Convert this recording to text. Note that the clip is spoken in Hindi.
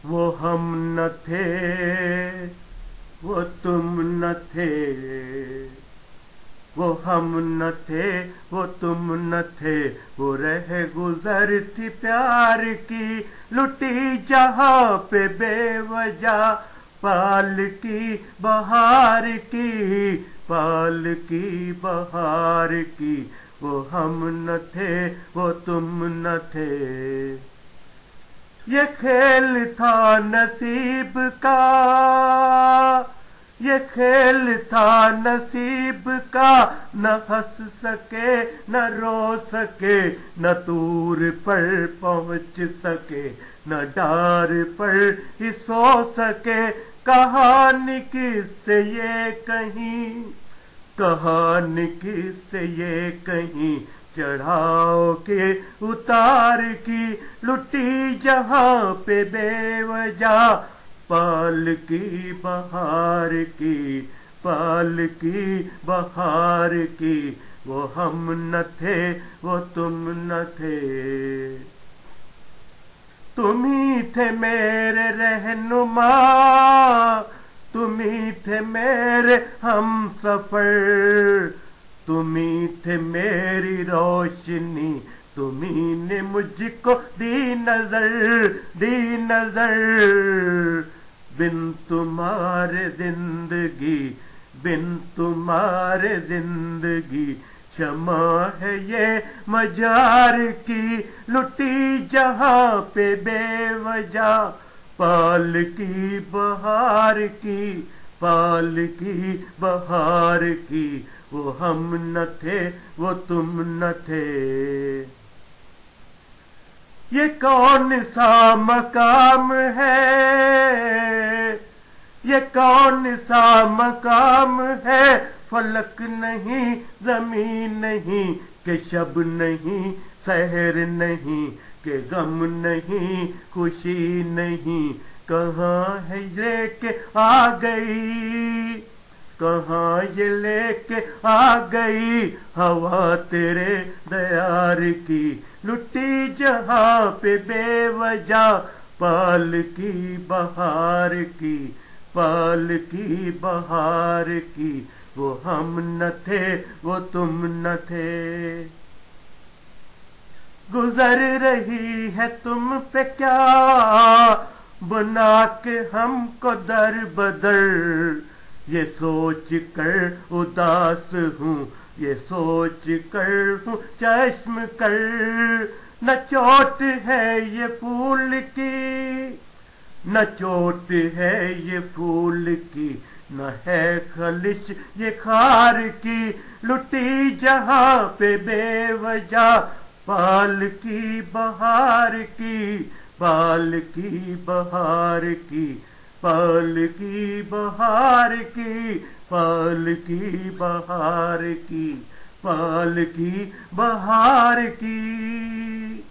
वो हम न थे, वो तुम न थे, वो हम न थे, वो तुम न थे, वो रह गुजरती प्यार की लुटी जहां पे बेवजह पाल की बहार की, पाल की बहार की। वो हम न थे, वो तुम न थे। ये खेल था नसीब का, ये खेल था नसीब का, न हंस सके न रो सके, न दूर पर पहुंच सके, न डार पर ही सो सके। कहानी किससे ये कहीं, कहानी किससे ये कहीं, चढ़ाओ के उतार की लुटी जहां पे बेवजह पाल की बहार की, पाल की बहार की। वो हम न थे, वो तुम न थे। तुम ही थे मेरे रहनुमा, तुम ही थे मेरे हम सफर, तुम ही थे मेरी रोशनी, तुम ही ने मुझको दी नजर, दी नजर। बिन तुम्हारे जिंदगी, बिन तुम्हारे जिंदगी क्षमा है ये मजार की लुटी जहां पे बेवजह पाल की बहार की, पाल की बहार की। वो हम न थे, वो तुम न थे। ये कौन सा मकाम है, ये कौन सा मकाम है, फलक नहीं जमीन नहीं, के शब नहीं सहर नहीं, के गम नहीं खुशी नहीं। कहाँ है लेके आ गई, कहाँ ये लेके आ गई हवा तेरे दयार की, लुटी जहां पे बेवजह पाल की बहार की, पाल की बहार की। वो हम न थे, वो तुम न थे। गुजर रही है तुम पे क्या बना के हमको दर बदर, ये सोच कर उदास हूँ, ये सोच कर हूँ चश्म कर। न चोट है ये फूल की, न चोट है ये फूल की, न है खलिश ये खार की, लुटी जहां पे बेवजह पाल की बहार की, पाल की बहार की, पाल की बहार की, पाल की बहार की, पाल की बहार की।